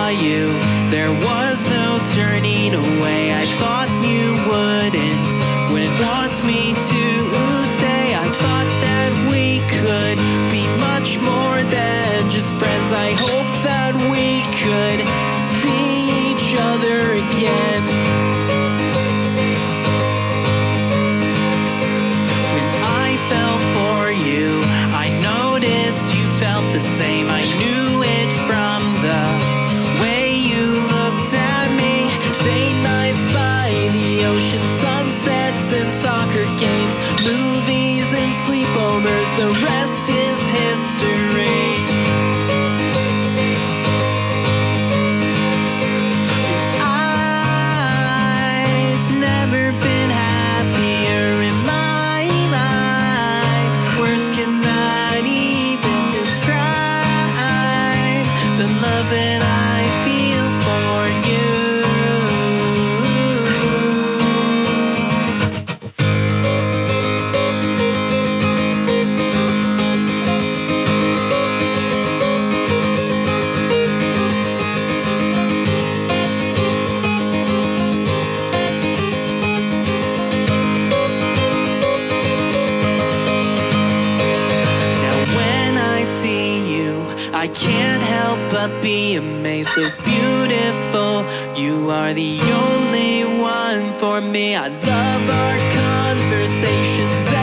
you, there was no turning away. I thought you wouldn't want me to stay. I thought that we could be much more than just friends. I hoped that we could see each other again. When I fell for you, I noticed you felt the same. I knew it from the way you looked at me. Date nights by the ocean, sunsets and soccer games, movies and sleepovers, the rest is history. I've never been happier in my life. Words cannot even describe the love that I feel for you. I can't help but be amazed, so beautiful. You are the only one for me. I love our conversations.